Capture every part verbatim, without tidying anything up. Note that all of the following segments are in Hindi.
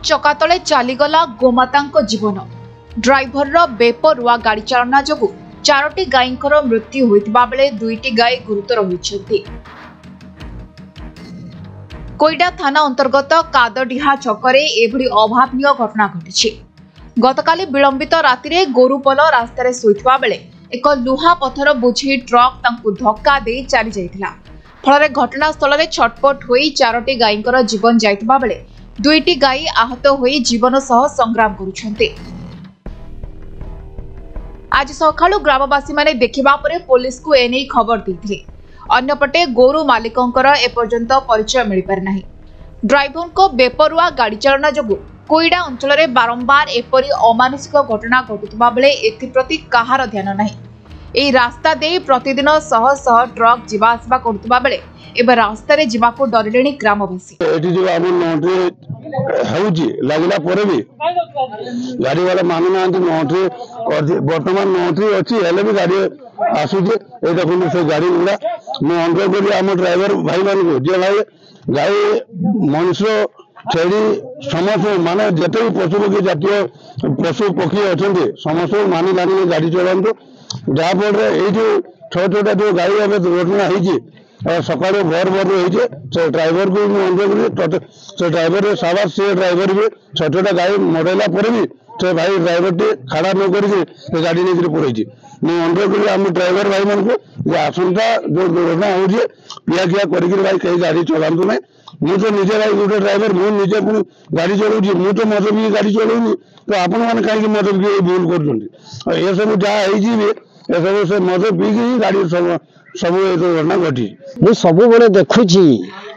चका तले चलीगला गोमाता जीवन। ड्राइवर बेपरुआ गाड़ी चालना जो चारोटी गायींकर मृत्यु होता बेले दुईटी गाय गुरुतर होती। कोईडा थाना अंतर्गत कादडीहा छकरे एभली अभावनीय घटना घटी। गतकाली विलंबित राति गोरुपल रास्तार शोइथिबा बेले एक लुहा पथर बोझी ट्रक तांकु धक्का दे चली जाइथिला। फल घटनास्थल में छटपट होई चारोटी गायींकर जीवन जाइथिबा बेले दुईटी गायी आहत होई जीवन सह संग्राम करुछन्ते। आज सकाळु ग्रामवासी माने देखिबा परे पुलिस को एने खबर दैथिले। अन्यपटे गोरु मालिकंकर एपर्यंत परिचय मिल पारि नाही। ड्राइवर को बेपरुआ गाड़ी चालना जो कोईडा अंचल में बारंबार एपरी अमानुषिक घटना घटुवा बेले एप्रति कहार ध्यान नाही। एही रास्ता दे प्रतिदिन शह शह ट्रक जीवा आसवा करतुवा बेले एबे रास्ता रे जीवा को डरिलेनी ग्रामवासी। एठी जो आम नोटरी हेउची लागला परे भी गाड़ी वाला मानु नांती नोटरी वर्तमान नोटरी अछि हेले भी गाड़ी आसुचे ए देखुन से गाड़ी गुला मैं अनुरोध करी आम ड्राइवर भाई मान को जे भाई गाड़ी मनुष्य छेड़ी समस्त माने जते भी पशु पक्षी जातीय पशु पक्षी अच्छा समस्त मानि जानी गाड़ी चलातु जहाँफल ये छोट छोटा जो गाड़ी एवं दुर्घटना होती सका भोर भोर से ड्राइवर को अनुरोध से ड्राइवर साबास से ड्राइवर भी छोट छोटा गाड़ी मरेला भी से भाई ड्राइवर टी खाड़ा न कर गाड़ी नहीं पड़े मुझे अनुरोध करी आम ड्राइवर भाई मान को आसंता जो दुर्घटना हो पिया खिया कर भाई कहीं गाड़ी चलातु ना। मुझे निजे भाई गोटे ड्राइवर मुझे पुणी गाड़ी चलाऊँ मुझे तो मद पी गाड़ी चलाऊनी तो आपण मैंने कहीं मद पी भूल कर सब जहाँ सब से मद पी गाड़ी सब सब दुर्घटना घटी। मुझे सब बड़े देखुची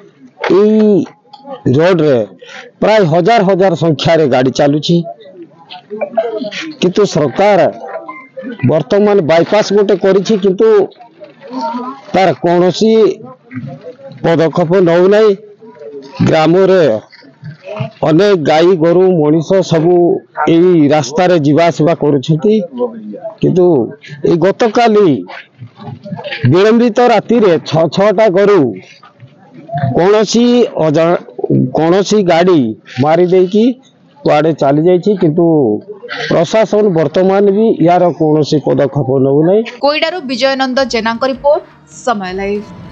रोड रे प्राय हजार हजार संख्यार गाड़ी चलुची किंतु सरकार वर्तमान बाईपास गोटे करिछि किंतु तार कोनोसी पदक्षेप नौ नहीं। ग्राम रे अनेक गाई गोरु मनीष सबू यही रास्ता रे जीवा आसवा करुछथि किंतु ए गतकाली विलंबित राति रे छ छटा गोरु कोनोसी कोनोसी गाड़ी मारी देकी कुआडे चली जाइछि किंतु प्रशासन वर्तमान भी यार कोनोसी पदक्षेप नौ नै। कोईडारू विजयनंद जेना रिपोर्ट समय लाइव।